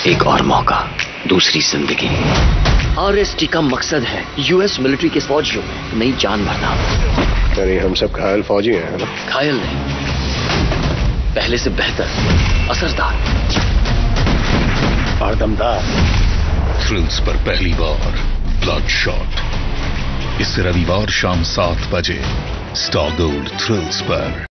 एक और मौका, दूसरी जिंदगी। RST का मकसद है US मिलिट्री के फौजियों में नई जान भरना। यानी हम सब घायल फौजी हैं, है ना? घायल नहीं, पहले से बेहतर, असरदार और दमदार। थ्रिल्स पर पहली बार ब्लड शॉट, इस रविवार शाम 7 बजे स्टार गोल्ड थ्रिल्स पर।